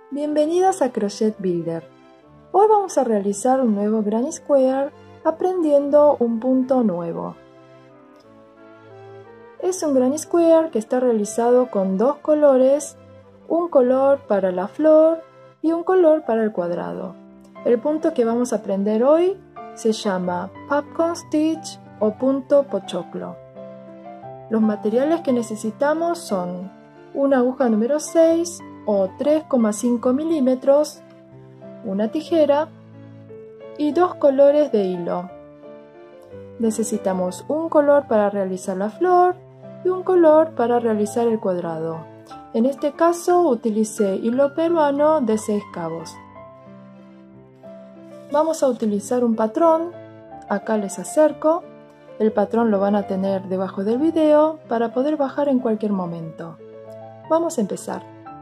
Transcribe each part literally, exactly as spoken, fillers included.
Bienvenidos a Crochet Builder. Hoy vamos a realizar un nuevo Granny Square aprendiendo un punto nuevo. Es un Granny Square que está realizado con dos colores, un color para la flor y un color para el cuadrado. El punto que vamos a aprender hoy se llama Popcorn Stitch o punto pochoclo. Los materiales que necesitamos son una aguja número seis o tres coma cinco milímetros, una tijera y dos colores de hilo. Necesitamos un color para realizar la flor y un color para realizar el cuadrado. En este caso utilicé hilo peruano de seis cabos. Vamos a utilizar un patrón, acá les acerco. El patrón lo van a tener debajo del video para poder bajar en cualquier momento. Vamos a empezar.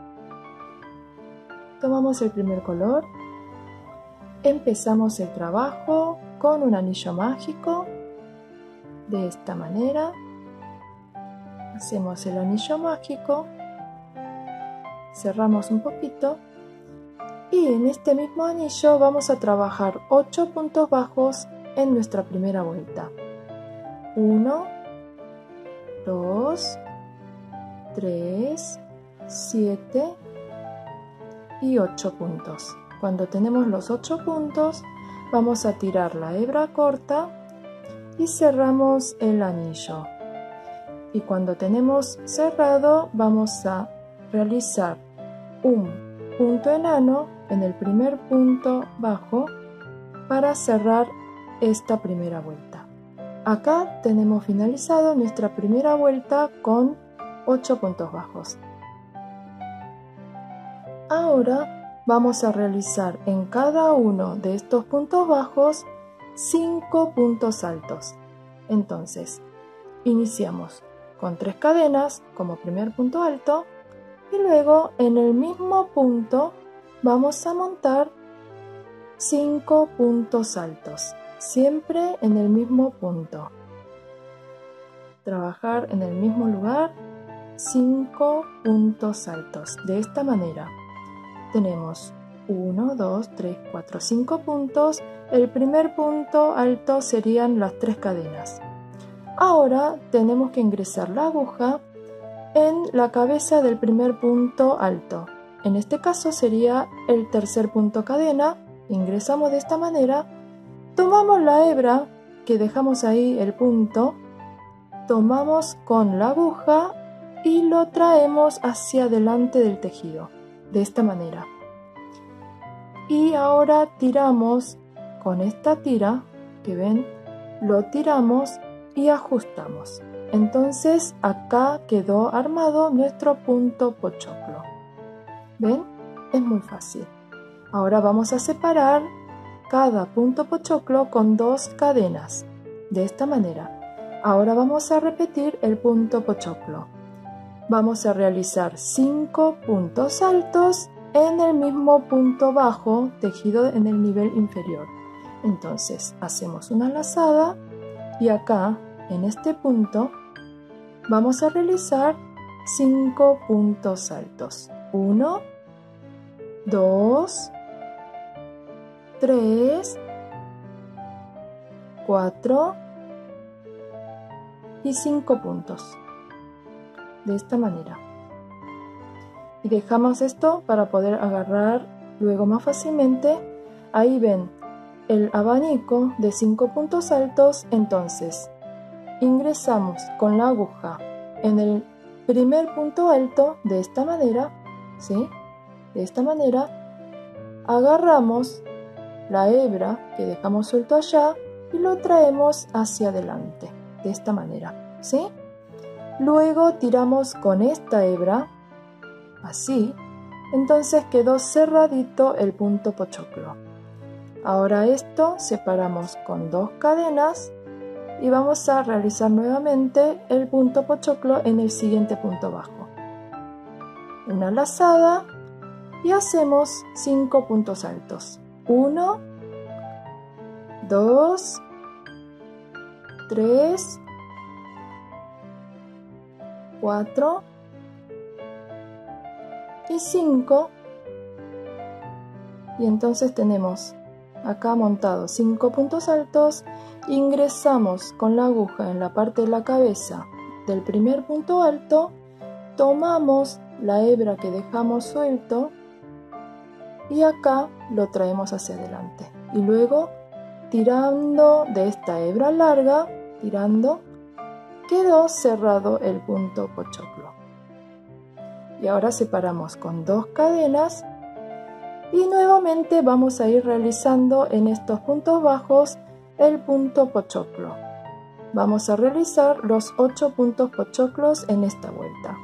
Tomamos el primer color, empezamos el trabajo con un anillo mágico, de esta manera. Hacemos el anillo mágico, cerramos un poquito y en este mismo anillo vamos a trabajar ocho puntos bajos en nuestra primera vuelta. uno, dos, tres, siete y ocho puntos. Cuando tenemos los ocho puntos, vamos a tirar la hebra corta y cerramos el anillo. Y cuando tenemos cerrado, vamos a realizar un punto enano en el primer punto bajo para cerrar esta primera vuelta. Acá tenemos finalizado nuestra primera vuelta con ocho puntos bajos. Ahora vamos a realizar en cada uno de estos puntos bajos cinco puntos altos. Entonces, iniciamos con tres cadenas como primer punto alto y luego en el mismo punto vamos a montar cinco puntos altos. Siempre en el mismo punto. Trabajar en el mismo lugar, cinco puntos altos. De esta manera tenemos uno, dos, tres, cuatro, cinco puntos. El primer punto alto serían las tres cadenas. Ahora tenemos que ingresar la aguja en la cabeza del primer punto alto. En este caso sería el tercer punto cadena. Ingresamos de esta manera. Tomamos la hebra que dejamos ahí el punto, tomamos con la aguja y lo traemos hacia delante del tejido, de esta manera. Y ahora tiramos con esta tira, que ven, lo tiramos y ajustamos. Entonces acá quedó armado nuestro punto pochoclo. ¿Ven? Es muy fácil. Ahora vamos a separar cada punto pochoclo con dos cadenas, de esta manera. Ahora vamos a repetir el punto pochoclo. Vamos a realizar cinco puntos altos en el mismo punto bajo tejido en el nivel inferior. Entonces hacemos una lazada y acá en este punto vamos a realizar cinco puntos altos. uno, dos, tres, cuatro y cinco puntos. De esta manera. Y dejamos esto para poder agarrar luego más fácilmente. Ahí ven el abanico de cinco puntos altos. Entonces ingresamos con la aguja en el primer punto alto de esta manera, ¿sí? De esta manera agarramos la hebra que dejamos suelto allá y lo traemos hacia adelante, de esta manera, ¿sí? Luego tiramos con esta hebra, así, entonces quedó cerradito el punto pochoclo. Ahora esto separamos con dos cadenas y vamos a realizar nuevamente el punto pochoclo en el siguiente punto bajo. Una lazada y hacemos cinco puntos altos. uno, dos, tres, cuatro y cinco y entonces tenemos acá montado cinco puntos altos, ingresamos con la aguja en la parte de la cabeza del primer punto alto, tomamos la hebra que dejamos suelto y acá lo traemos hacia adelante y luego tirando de esta hebra larga, tirando, quedó cerrado el punto pochoclo. Y ahora separamos con dos cadenas y nuevamente vamos a ir realizando en estos puntos bajos el punto pochoclo. Vamos a realizar los ocho puntos pochoclos en esta vuelta.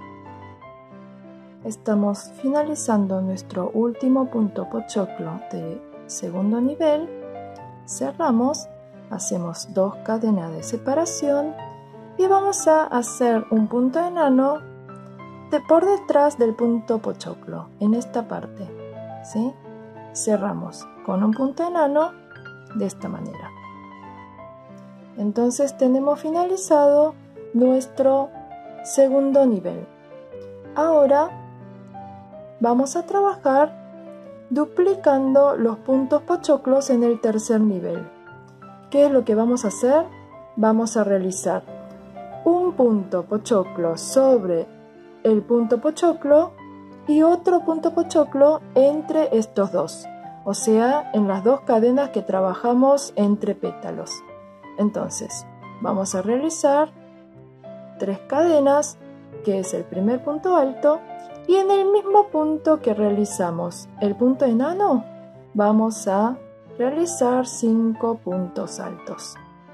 Estamos finalizando nuestro último punto pochoclo de segundo nivel. Cerramos, hacemos dos cadenas de separación y vamos a hacer un punto enano de por detrás del punto pochoclo en esta parte, ¿sí? Cerramos con un punto enano de esta manera. Entonces tenemos finalizado nuestro segundo nivel. Ahora vamos a trabajar duplicando los puntos pochoclos en el tercer nivel. ¿Qué es lo que vamos a hacer? Vamos a realizar un punto pochoclo sobre el punto pochoclo y otro punto pochoclo entre estos dos, o sea, en las dos cadenas que trabajamos entre pétalos. Entonces, vamos a realizar tres cadenas, que es el primer punto alto, y en el mismo punto que realizamos el punto enano, vamos a realizar cinco puntos altos.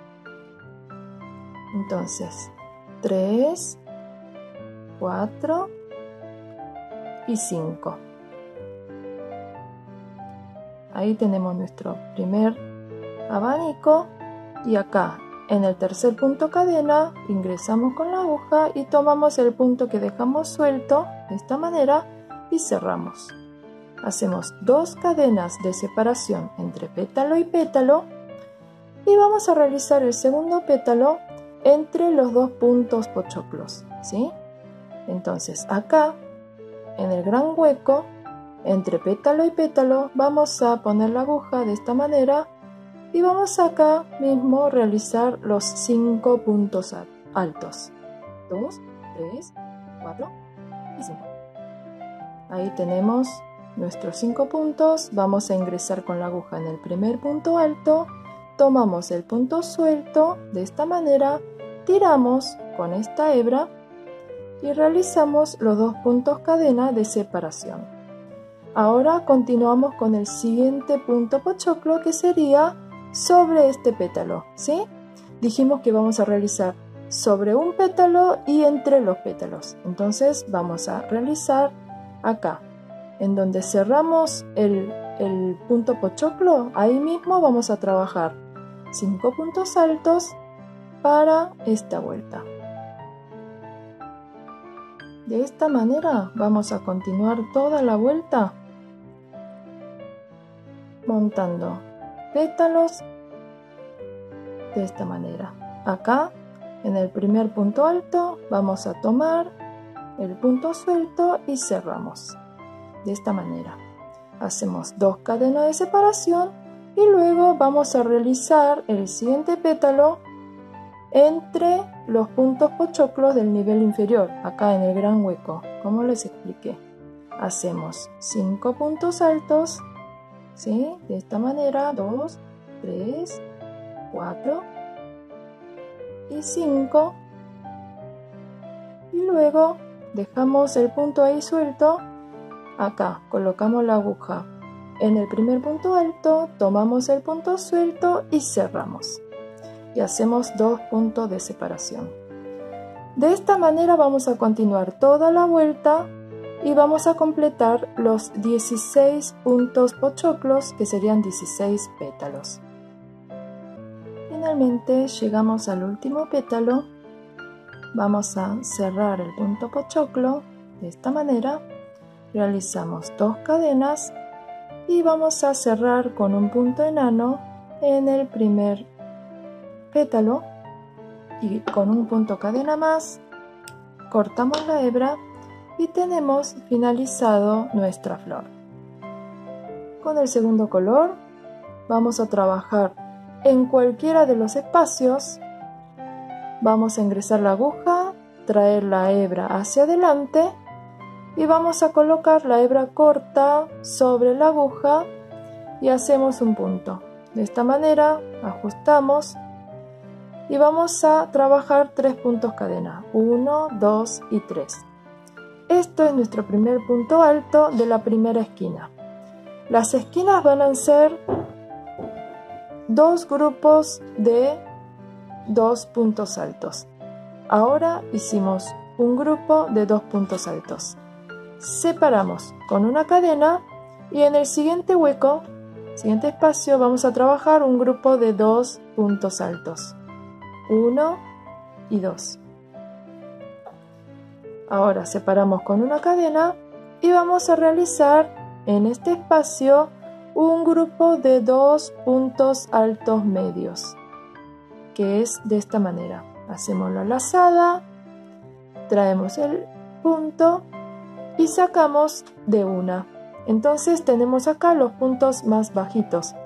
Entonces, tres, cuatro y cinco. Ahí tenemos nuestro primer abanico y acá en el tercer punto cadena ingresamos con la aguja y tomamos el punto que dejamos suelto de esta manera y cerramos. Hacemos dos cadenas de separación entre pétalo y pétalo y vamos a realizar el segundo pétalo entre los dos puntos pochoclos, ¿sí? Entonces acá en el gran hueco entre pétalo y pétalo vamos a poner la aguja de esta manera y vamos acá mismo a realizar los cinco puntos altos. dos, tres, cuatro y cinco. Ahí tenemos nuestros cinco puntos. Vamos a ingresar con la aguja en el primer punto alto. Tomamos el punto suelto de esta manera. Tiramos con esta hebra y realizamos los dos puntos cadena de separación. Ahora continuamos con el siguiente punto pochoclo que sería sobre este pétalo, ¿sí? Dijimos que vamos a realizar sobre un pétalo y entre los pétalos. Entonces vamos a realizar acá, en donde cerramos el, el punto pochoclo, ahí mismo vamos a trabajar cinco puntos altos para esta vuelta. De esta manera vamos a continuar toda la vuelta montando pétalos de esta manera. Acá en el primer punto alto vamos a tomar el punto suelto y cerramos de esta manera. Hacemos dos cadenas de separación y luego vamos a realizar el siguiente pétalo entre los puntos pochoclos del nivel inferior, acá en el gran hueco, como les expliqué. Hacemos cinco puntos altos, ¿sí? De esta manera, dos, tres, cuatro y cinco. Y luego dejamos el punto ahí suelto. Acá colocamos la aguja en el primer punto alto, tomamos el punto suelto y cerramos. Y hacemos dos puntos de separación. De esta manera vamos a continuar toda la vuelta y vamos a completar los dieciséis puntos pochoclos, que serían dieciséis pétalos. Finalmente llegamos al último pétalo. Vamos a cerrar el punto pochoclo de esta manera. Realizamos dos cadenas y vamos a cerrar con un punto enano en el primer pétalo y con un punto cadena más cortamos la hebra y tenemos finalizado nuestra flor. con el segundo color vamos a trabajar en cualquiera de los espacios. Vamos a ingresar la aguja, traer la hebra hacia adelante y vamos a colocar la hebra corta sobre la aguja y hacemos un punto. De esta manera ajustamos y vamos a trabajar tres puntos cadena, uno, dos y tres. Esto es nuestro primer punto alto de la primera esquina. Las esquinas van a ser dos grupos de dos puntos altos. Ahora hicimos un grupo de dos puntos altos. Separamos con una cadena y en el siguiente hueco, siguiente espacio, vamos a trabajar un grupo de dos puntos altos. uno y dos. Ahora separamos con una cadena y vamos a realizar en este espacio un grupo de dos puntos altos medios, que es de esta manera. Hacemos la lazada, traemos el punto y sacamos de una. Entonces tenemos acá los puntos más bajitos.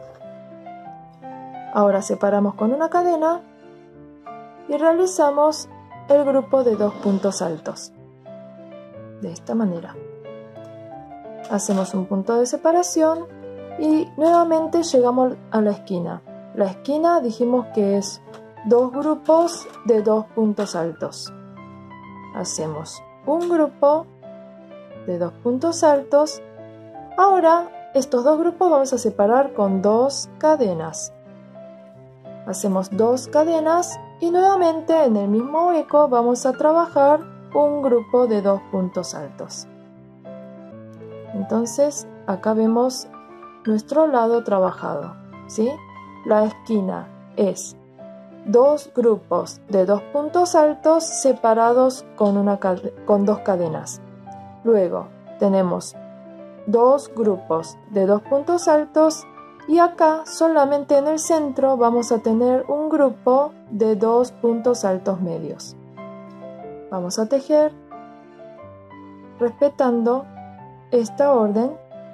Ahora separamos con una cadena y realizamos el grupo de dos puntos altos. De esta manera. Hacemos un punto de separación y nuevamente llegamos a la esquina. La esquina dijimos que es dos grupos de dos puntos altos. Hacemos un grupo de dos puntos altos. Ahora estos dos grupos vamos a separar con dos cadenas. Hacemos dos cadenas y nuevamente en el mismo hueco vamos a trabajar un grupo de dos puntos altos. Entonces acá vemos nuestro lado trabajado, ¿sí? La esquina es dos grupos de dos puntos altos separados con, una con dos cadenas. Luego tenemos dos grupos de dos puntos altos y acá solamente en el centro vamos a tener un grupo de dos puntos altos medios. Vamos a tejer respetando esta orden.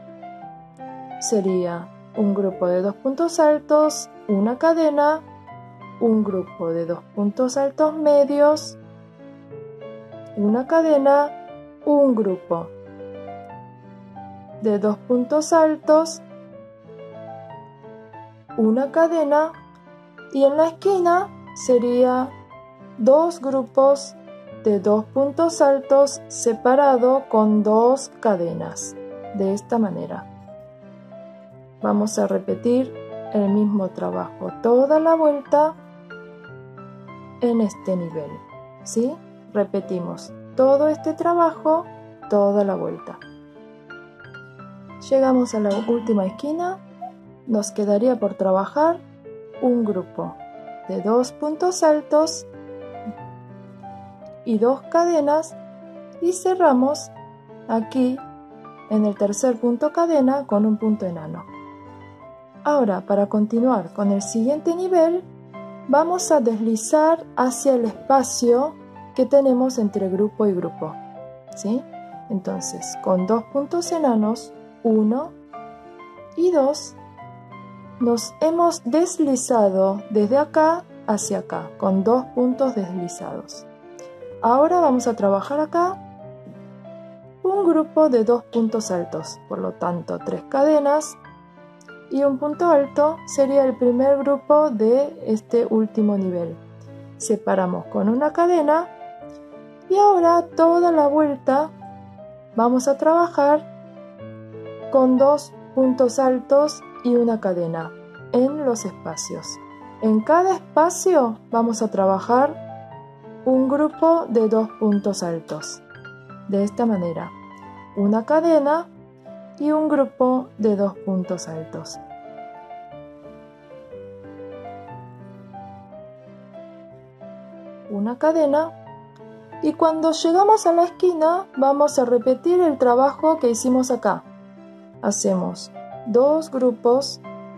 Sería un grupo de dos puntos altos, una cadena, un grupo de dos puntos altos medios, una cadena, un grupo de dos puntos altos, una cadena y en la esquina sería dos grupos de dos puntos altos separado con dos cadenas. De esta manera. Vamos a repetir el mismo trabajo toda la vuelta en este nivel, ¿sí? Repetimos todo este trabajo toda la vuelta. Llegamos a la última esquina. Nos quedaría por trabajar un grupo de dos puntos altos y dos cadenas y cerramos aquí en el tercer punto cadena con un punto enano. Ahora, para continuar con el siguiente nivel, vamos a deslizar hacia el espacio que tenemos entre grupo y grupo, ¿sí? Entonces, con dos puntos enanos, uno y dos, nos hemos deslizado desde acá hacia acá, con dos puntos deslizados. Ahora vamos a trabajar acá un grupo de dos puntos altos, por lo tanto tres cadenas y un punto alto sería el primer grupo de este último nivel. Separamos con una cadena y ahora toda la vuelta vamos a trabajar con dos puntos altos y una cadena en los espacios. En cada espacio vamos a trabajar un grupo de dos puntos altos. De esta manera, una cadena y un grupo de dos puntos altos. Una cadena y cuando llegamos a la esquina vamos a repetir el trabajo que hicimos acá. Hacemos dos grupos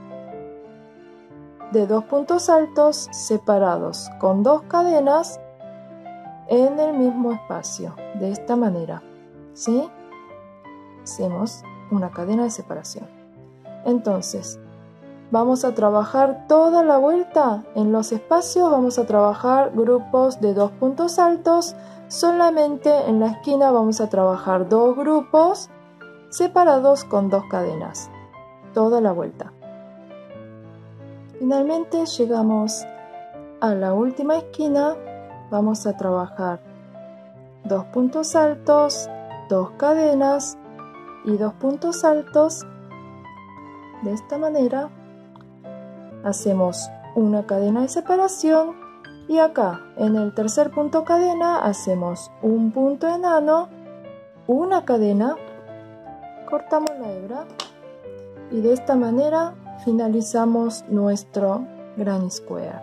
de dos puntos altos separados con dos cadenas en el mismo espacio, de esta manera, ¿sí? Hacemos una cadena de separación. Entonces, vamos a trabajar toda la vuelta. En los espacios vamos a trabajar grupos de dos puntos altos. Solamente en la esquina vamos a trabajar dos grupos separados con dos cadenas. Toda la vuelta. Finalmente llegamos a la última esquina. Vamos a trabajar dos puntos altos, dos cadenas y dos puntos altos. De esta manera hacemos una cadena de separación y acá en el tercer punto cadena hacemos un punto enano, una cadena, cortamos la hebra y de esta manera finalizamos nuestro Granny Square.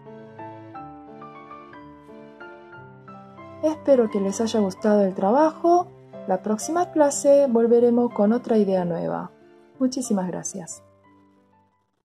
Espero que les haya gustado el trabajo. La próxima clase volveremos con otra idea nueva. Muchísimas gracias.